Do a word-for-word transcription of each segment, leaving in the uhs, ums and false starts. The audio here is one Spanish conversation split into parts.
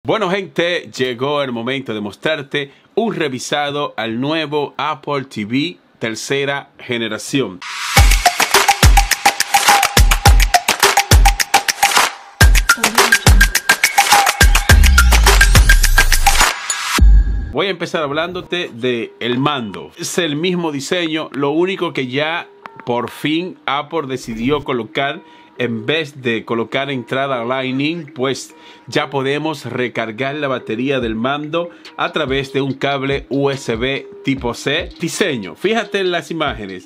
Bueno, gente, llegó el momento de mostrarte un revisado al nuevo Apple T V tercera generación. Voy a empezar hablándote de el mando. Es el mismo diseño, lo único que ya por fin Apple decidió colocar, en vez de colocar entrada Lightning, pues ya podemos recargar la batería del mando a través de un cable U S B tipo C. Diseño, fíjate en las imágenes.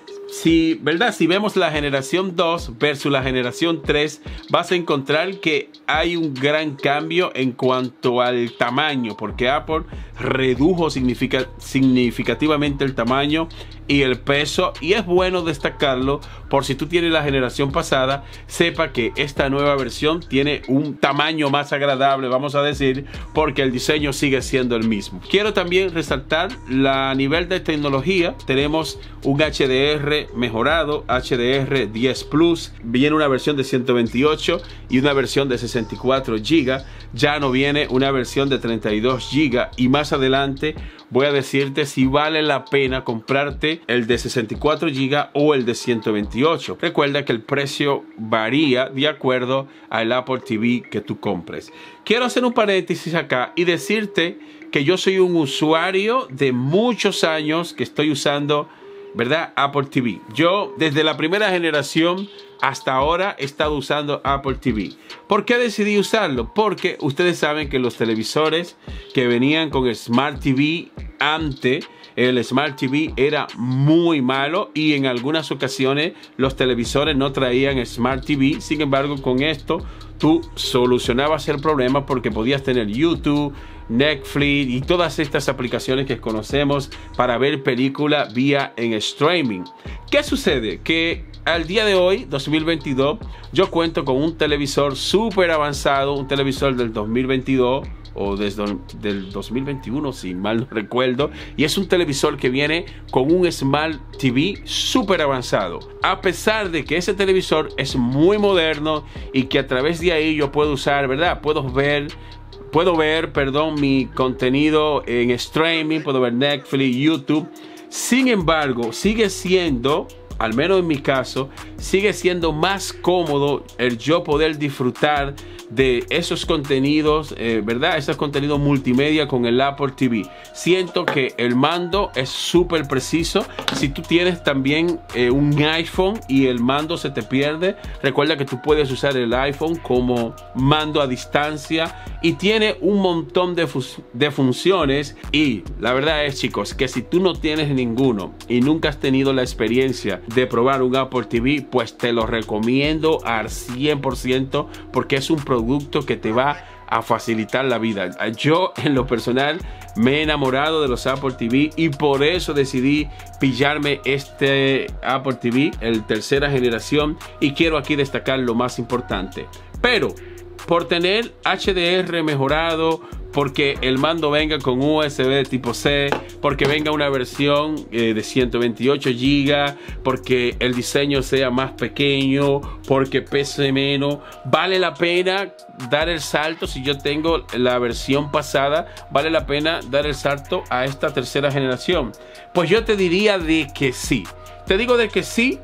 Si, ¿verdad? Si vemos la generación dos versus la generación tres, vas a encontrar que hay un gran cambio en cuanto al tamaño, porque Apple redujo significa, significativamente el tamaño y el peso, y es bueno destacarlo por si tú tienes la generación pasada, sepa que esta nueva versión tiene un tamaño más agradable, vamos a decir, porque el diseño sigue siendo el mismo. Quiero también resaltar la nivel de tecnología. Tenemos un H D R mejorado, H D R diez Plus, viene una versión de ciento veintiocho y una versión de sesenta y cuatro gigas, ya no viene una versión de treinta y dos gigas, y más adelante voy a decirte si vale la pena comprarte el de sesenta y cuatro gigas o el de ciento veintiocho. Recuerda que el precio varía de acuerdo al Apple T V que tú compres. Quiero hacer un paréntesis acá y decirte que yo soy un usuario de muchos años que estoy usando, ¿verdad?, Apple T V. Yo desde la primera generación hasta ahora he estado usando Apple T V. ¿Por qué decidí usarlo? Porque ustedes saben que los televisores que venían con el Smart T V antes, el Smart T V era muy malo y en algunas ocasiones los televisores no traían Smart T V. Sin embargo, con esto tú solucionabas el problema porque podías tener YouTube, Netflix y todas estas aplicaciones que conocemos para ver películas vía en streaming. ¿Qué sucede? Que al día de hoy, dos mil veintidós, yo cuento con un televisor súper avanzado, un televisor del dos mil veintidós o desde del dos mil veintiuno, si mal no recuerdo, y es un televisor que viene con un Smart T V súper avanzado. A pesar de que ese televisor es muy moderno y que a través de ahí yo puedo usar, ¿verdad? Puedo ver Puedo ver, perdón, mi contenido en streaming, puedo ver Netflix, YouTube. Sin embargo, sigue siendo, al menos en mi caso, sigue siendo más cómodo el yo poder disfrutar de esos contenidos, eh, ¿verdad? Esos contenidos multimedia con el Apple T V. Siento que el mando es súper preciso. Si tú tienes también eh, un iPhone y el mando se te pierde, recuerda que tú puedes usar el iPhone como mando a distancia y tiene un montón de, de funciones. Y la verdad es, chicos, que si tú no tienes ninguno y nunca has tenido la experiencia de probar un Apple T V, pues te lo recomiendo al cien por ciento porque es un producto producto que te va a facilitar la vida. Yo en lo personal me he enamorado de los Apple T V y por eso decidí pillarme este Apple T V, el tercera generación, y quiero aquí destacar lo más importante. Pero por tener H D R mejorado, porque el mando venga con U S B tipo C, porque venga una versión eh, de ciento veintiocho gigas, porque el diseño sea más pequeño, porque pese menos, vale la pena dar el salto. Si yo tengo la versión pasada, vale la pena dar el salto a esta tercera generación. Pues yo te diría de que sí. Te digo de que sí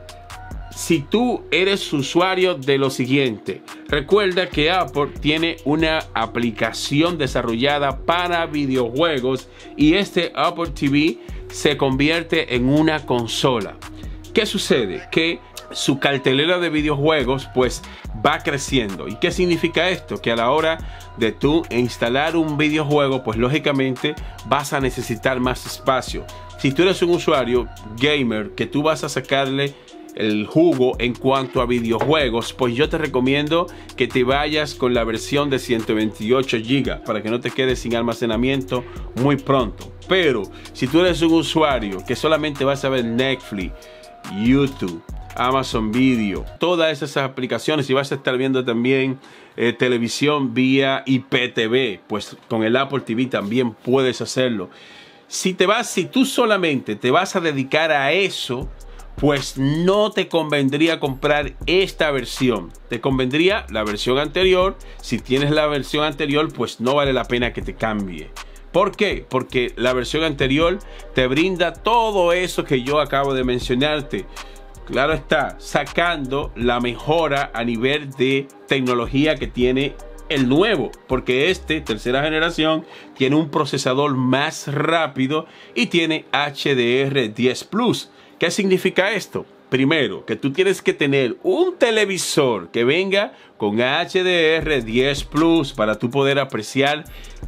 si tú eres usuario de lo siguiente. Recuerda que Apple tiene una aplicación desarrollada para videojuegos y este Apple T V se convierte en una consola. ¿Qué sucede? Que su cartelera de videojuegos pues va creciendo. ¿Y qué significa esto? Que a la hora de tú instalar un videojuego, pues lógicamente vas a necesitar más espacio. Si tú eres un usuario gamer que tú vas a sacarle el jugo en cuanto a videojuegos, pues yo te recomiendo que te vayas con la versión de ciento veintiocho gigas para que no te quedes sin almacenamiento muy pronto. Pero si tú eres un usuario que solamente vas a ver Netflix, YouTube, Amazon Video, todas esas aplicaciones, y vas a estar viendo también eh, televisión vía I P T V, pues con el Apple T V también puedes hacerlo. Si te vas, si tú solamente te vas a dedicar a eso, pues no te convendría comprar esta versión. Te convendría la versión anterior. Si tienes la versión anterior, pues no vale la pena que te cambie. ¿Por qué? Porque la versión anterior te brinda todo eso que yo acabo de mencionarte. Claro está, sacando la mejora a nivel de tecnología que tiene el nuevo, porque este, tercera generación, tiene un procesador más rápido y tiene H D R diez plus. ¿Qué significa esto? Primero, que tú tienes que tener un televisor que venga con H D R diez plus para tú poder apreciar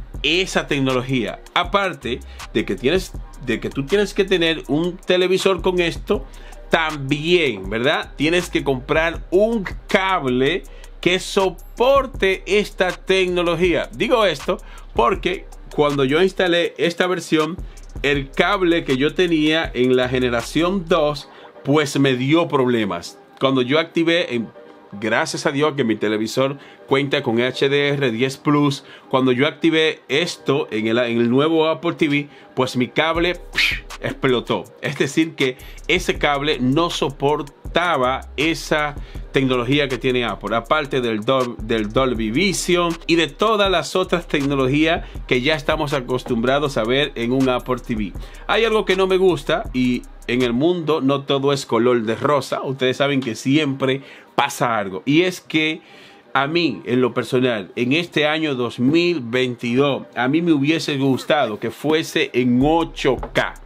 esa tecnología. Aparte de que tienes, de que tú tienes que tener un televisor con esto, también, ¿verdad? Tienes que comprar un cable que soporte esta tecnología. Digo esto porque cuando yo instalé esta versión, el cable que yo tenía en la generación dos, pues me dio problemas. Cuando yo activé, en, gracias a Dios que mi televisor cuenta con H D R diez plus, cuando yo activé esto en el, en el nuevo Apple T V, pues mi cable psh, explotó. Es decir, que ese cable no soportaba esa tecnología que tiene Apple, aparte del, Dol del Dolby Vision y de todas las otras tecnologías que ya estamos acostumbrados a ver en un Apple T V. Hay algo que no me gusta, y en el mundo no todo es color de rosa. Ustedes saben que siempre pasa algo, y es que a mí, en lo personal, en este año dos mil veintidós, a mí me hubiese gustado que fuese en ocho K.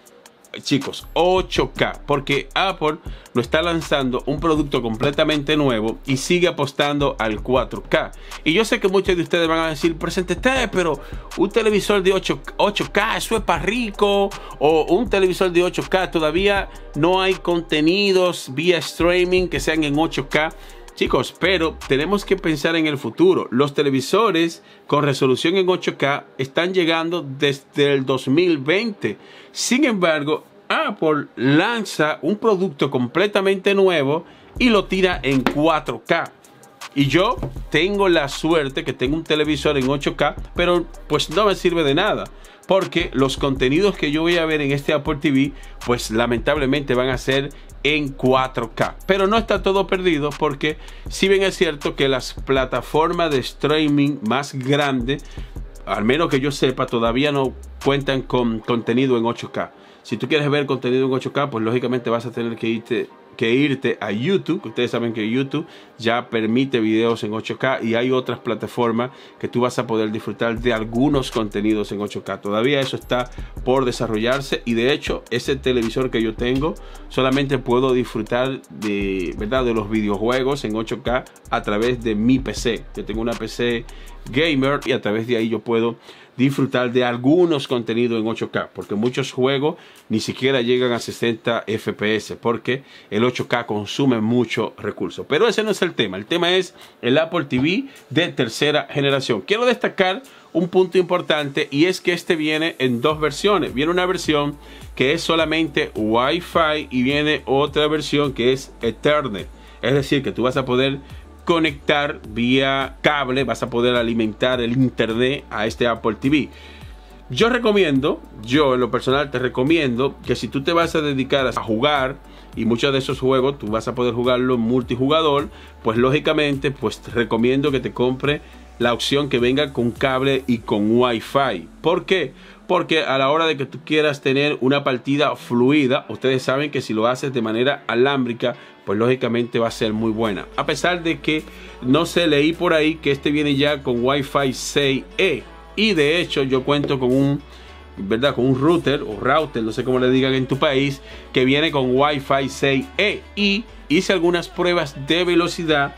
Chicos, ocho K, porque Apple lo está lanzando un producto completamente nuevo y sigue apostando al cuatro K. Y yo sé que muchos de ustedes van a decir, presente usted, pero un televisor de ocho K, eso es para rico, o un televisor de ocho K, todavía no hay contenidos vía streaming que sean en ocho K. Chicos, pero tenemos que pensar en el futuro. Los televisores con resolución en ocho K están llegando desde el dos mil veinte. Sin embargo, Apple lanza un producto completamente nuevo y lo tira en cuatro K. Y yo tengo la suerte que tengo un televisor en ocho K, pero pues no me sirve de nada, porque los contenidos que yo voy a ver en este Apple T V, pues lamentablemente van a ser en cuatro K. Pero no está todo perdido, porque si bien es cierto que las plataformas de streaming más grandes, al menos que yo sepa, todavía no cuentan con contenido en ocho K. Si tú quieres ver contenido en ocho K, pues lógicamente vas a tener que irte que irte a YouTube. Ustedes saben que YouTube ya permite videos en ocho K, y hay otras plataformas que tú vas a poder disfrutar de algunos contenidos en ocho K. Todavía eso está por desarrollarse, y de hecho ese televisor que yo tengo solamente puedo disfrutar de, ¿verdad?, de los videojuegos en ocho K a través de mi P C. Yo tengo una P C gamer y a través de ahí yo puedo disfrutar de algunos contenidos en ocho K, porque muchos juegos ni siquiera llegan a sesenta F P S, porque el ocho K consume mucho recurso. Pero ese no es el tema. El tema es el Apple T V de tercera generación. Quiero destacar un punto importante, y es que este viene en dos versiones. Viene una versión que es solamente Wi-Fi y viene otra versión que es Ethernet. Es decir, que tú vas a poder conectar vía cable, vas a poder alimentar el internet a este Apple T V. Yo recomiendo, yo en lo personal te recomiendo que si tú te vas a dedicar a jugar, y muchos de esos juegos tú vas a poder jugarlo en multijugador, pues lógicamente pues te recomiendo que te compre la opción que venga con cable y con Wi-Fi. ¿Por qué? Porque a la hora de que tú quieras tener una partida fluida, ustedes saben que si lo haces de manera alámbrica, pues lógicamente va a ser muy buena. A pesar de que, no sé, leí por ahí que este viene ya con Wi-Fi seis E. Y de hecho yo cuento con un, ¿verdad?, con un router o router, no sé cómo le digan en tu país, que viene con Wi-Fi seis E. Y hice algunas pruebas de velocidad,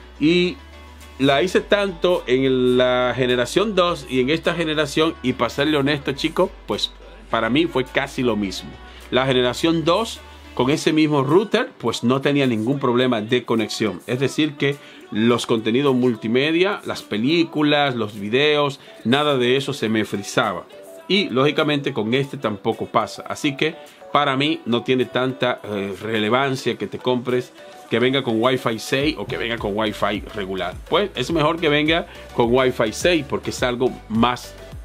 y la hice tanto en la generación dos y en esta generación, y para serle honesto, chicos, pues para mí fue casi lo mismo. La generación dos, con ese mismo router, pues no tenía ningún problema de conexión. Es decir, que los contenidos multimedia, las películas, los videos, nada de eso se me frizaba. Y lógicamente con este tampoco pasa. Así que para mí no tiene tanta eh, relevancia que te compres que venga con Wi-Fi seis o que venga con Wi-Fi regular. Pues es mejor que venga con Wi-Fi seis, porque es algo más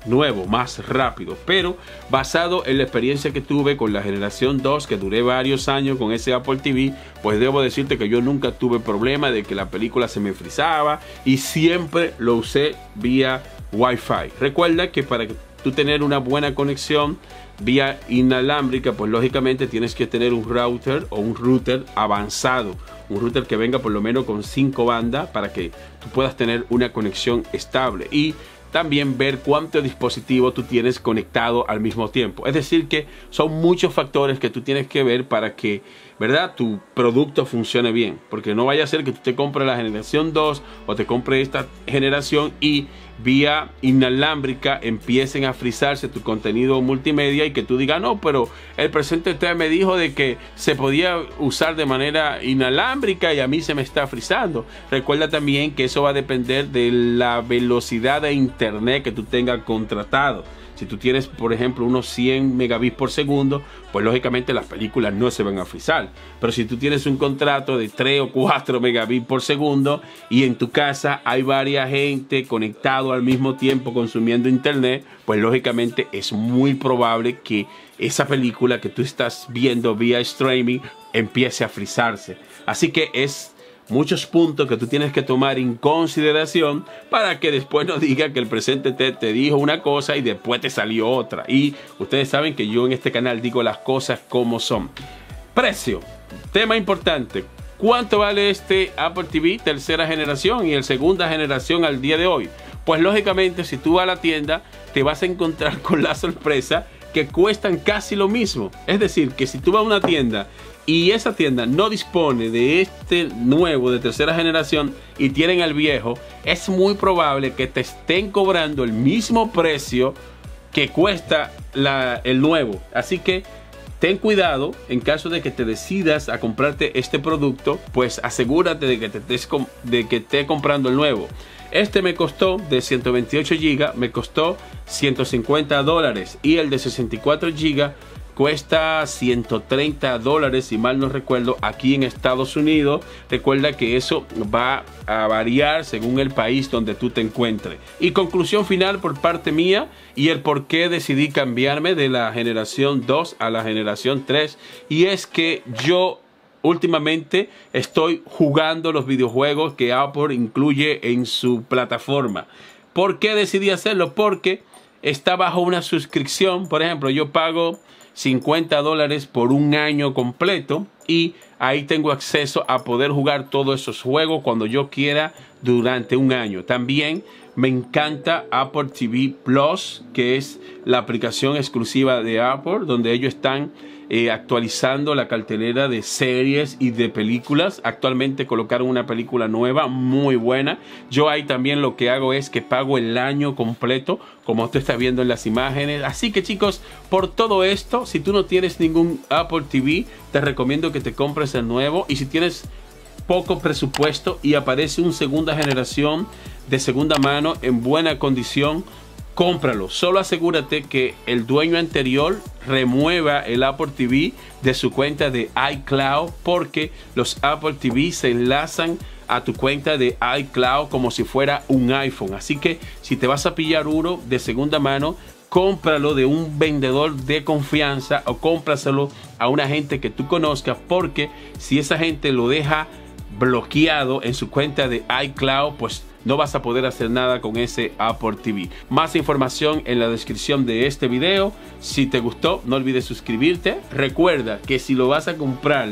nuevo, más rápido, pero basado en la experiencia que tuve con la generación dos, que duré varios años con ese Apple T V, pues debo decirte que yo nunca tuve problema de que la película se me frizaba y siempre lo usé vía Wi-Fi. Recuerda que para tú tener una buena conexión vía inalámbrica, pues lógicamente tienes que tener un router o un router avanzado, un router que venga por lo menos con cinco bandas para que tú puedas tener una conexión estable y también ver cuántos dispositivos tú tienes conectado al mismo tiempo. Es decir que son muchos factores que tú tienes que ver para que, ¿verdad?, tu producto funcione bien, porque no vaya a ser que tú te compres la generación dos o te compres esta generación y vía inalámbrica empiecen a frizarse tu contenido multimedia y que tú digas, no, pero el presente usted me dijo de que se podía usar de manera inalámbrica y a mí se me está frizando. Recuerda también que eso va a depender de la velocidad de internet que tú tengas contratado. Si tú tienes, por ejemplo, unos cien megabits por segundo, pues lógicamente las películas no se van a frizar. Pero si tú tienes un contrato de tres o cuatro megabits por segundo y en tu casa hay varias gente conectado al mismo tiempo consumiendo internet, pues lógicamente es muy probable que esa película que tú estás viendo vía streaming empiece a frizarse. Así que es muchos puntos que tú tienes que tomar en consideración para que después no diga que el presente te, te dijo una cosa y después te salió otra. Y ustedes saben que yo en este canal digo las cosas como son. Precio, tema importante. ¿Cuánto vale este Apple T V tercera generación y el segunda generación al día de hoy? Pues lógicamente si tú vas a la tienda te vas a encontrar con la sorpresa que cuestan casi lo mismo. Es decir, que si tú vas a una tienda y esa tienda no dispone de este nuevo de tercera generación y tienen el viejo, es muy probable que te estén cobrando el mismo precio que cuesta la, el nuevo. Así que ten cuidado en caso de que te decidas a comprarte este producto, pues asegúrate de que te estés de que esté comprando el nuevo. Este me costó de ciento veintiocho gigas, me costó ciento cincuenta dólares y el de sesenta y cuatro gigas cuesta ciento treinta dólares, si mal no recuerdo, aquí en Estados Unidos. Recuerda que eso va a variar según el país donde tú te encuentres. Y conclusión final por parte mía y el por qué decidí cambiarme de la generación dos a la generación tres. Y es que yo últimamente estoy jugando los videojuegos que Apple incluye en su plataforma. ¿Por qué decidí hacerlo? Porque está bajo una suscripción. Por ejemplo, yo pago cincuenta dólares por un año completo y ahí tengo acceso a poder jugar todos esos juegos cuando yo quiera durante un año. También me encanta Apple T V Plus, que es la aplicación exclusiva de Apple, donde ellos están eh, actualizando la cartelera de series y de películas. Actualmente colocaron una película nueva muy buena. Yo ahí también lo que hago es que pago el año completo, como usted está viendo en las imágenes. Así que chicos, por todo esto, si tú no tienes ningún Apple T V, te recomiendo que te compres el nuevo. Y si tienes poco presupuesto y aparece un segunda generación de segunda mano en buena condición, cómpralo. Solo asegúrate que el dueño anterior remueva el Apple T V de su cuenta de iCloud, porque los Apple T V se enlazan a tu cuenta de iCloud como si fuera un iPhone. Así que si te vas a pillar uno de segunda mano, cómpralo de un vendedor de confianza o cómpraselo a una gente que tú conozcas, porque si esa gente lo deja bloqueado en su cuenta de iCloud, pues no vas a poder hacer nada con ese Apple T V. Más información en la descripción de este video. Si te gustó, no olvides suscribirte. Recuerda que si lo vas a comprar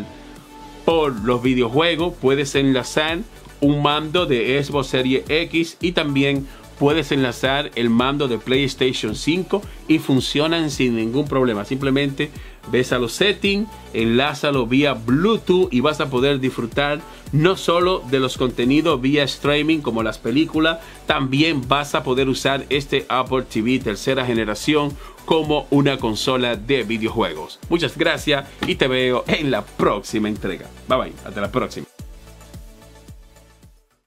por los videojuegos, puedes enlazar un mando de Xbox Series X y también puedes enlazar el mando de PlayStation cinco y funcionan sin ningún problema. Simplemente ves a los settings, enlázalo vía Bluetooth y vas a poder disfrutar no solo de los contenidos vía streaming como las películas, también vas a poder usar este Apple T V tercera generación como una consola de videojuegos. Muchas gracias y te veo en la próxima entrega. Bye bye, hasta la próxima.